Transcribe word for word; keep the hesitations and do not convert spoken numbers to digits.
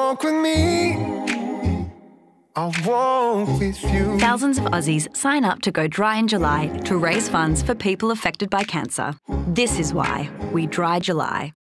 walk with me. I'll walk with you. Thousands of Aussies sign up to go dry in July to raise funds for people affected by cancer. This is why we Dry July.